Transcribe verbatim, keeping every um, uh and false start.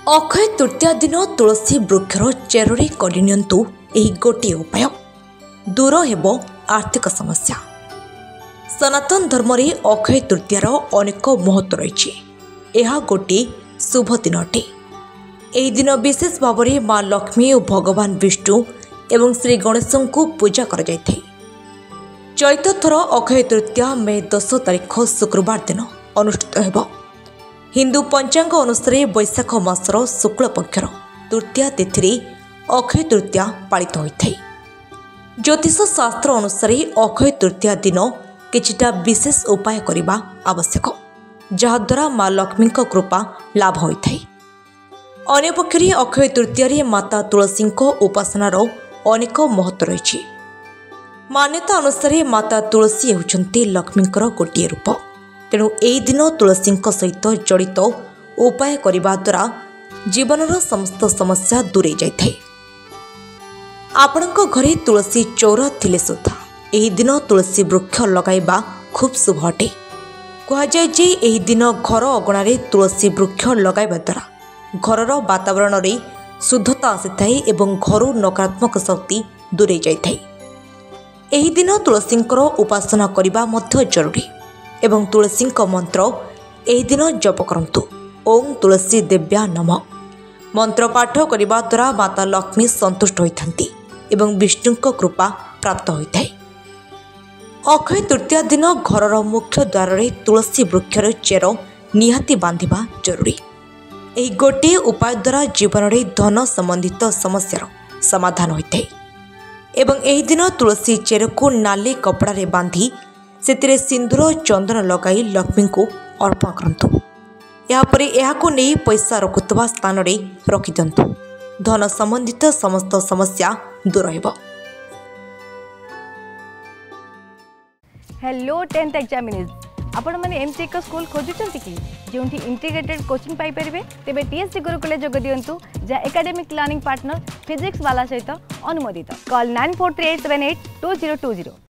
अक्षय तृतीया दिन तुलसी वृक्षर चेररे करनियंतु एही गोटे उपाय दूर हेबो आर्थिक समस्या। सनातन धर्म रे अक्षय तृतीयार अनेक महत्व रही। यह गोटे शुभ दिन अटे। एही दिन विशेष भाव में माँ लक्ष्मी और भगवान विष्णु एवं श्री गणेश को पूजा कर जाइथाय। चलित थर अक्षय तृतीया मे दस तारिख शुक्रवार दिन अनुष्ठित हेबो। हिंदू पंचांग अनुसार बैशाख मासर शुक्ल पक्षर तृतीया तिथि अक्षय तृतीया पालित होइथाय। ज्योतिष शास्त्र अनुसार अक्षय तृतीया दिन किछिटा विशेष उपाय करिबा आवश्यक, जहाद्वारा माँ लक्ष्मी कृपा लाभ होइथाय। अन्य पक्षरे अक्षय तृतीया रे माता तुलसी उपासनार अनेक महत्व रही। मान्यता अनुसार माता तुलसी हेउचंती लक्ष्मींकर गोटे रूप। तेणु एही दिन तुलसी सहित जड़ित उपाय करने द्वारा जीवनर समस्त समस्या दूरे जाए। आपणक घरे तुलसी चौर थिले सुद्धा एही दिन तुलसी वृक्ष लगाइबा खूब शुभ अटे। कहुए जे एही दिन घर अगणारे तुलसी वृक्ष लगाइबा द्वारा घरर वातावरण रे शुद्धता आसीथाय एवं घरु नकारात्मक शक्ति दूरे जाइथाय। एही दिन तुलसींकर उपासना करबा मध्य जरूरी एवं तुलसी मंत्र एही दिन जप करंतु। ओम तुलसी देव्या नमः मंत्र पाठ करने द्वारा माता लक्ष्मी संतुष्ट होइथांती एवं विष्णु कृपा प्राप्त होइथाय। अक्षय तृतीया दिन घरर मुख्य द्वार रे तुलसी वृक्षर चेर निहाती बांधिबा जरूरी। एही गोटे उपाय द्वारा जीवन रे धन संबंधित समस्यार समाधान होइथाय एवं एही दिन तुलसी चेर को नाली कपड़ा रे बांधी से सिंदूर चंदन लगाई लक्ष्मी को अर्पण करंतु। यापर यहाको नहीं पैसा रखुवा स्थान रे रखि दियंतु। धन संबंधित समस्त समस्या दूर हेबो। हेलो टेंथ एग्जामिनीज आपण माने एमसी एक स्कूल खोजुचंती कि जोंठी इंटीग्रेटेड कोचिंग पाई परिबे तेबे टीएससी गुरुकुले जोग दियंतु जा एकेडमिक लर्निंग पार्टनर फिजिक्स वाला सहित अनुमोदित। Call nine four three eight seven eight two zero two zero.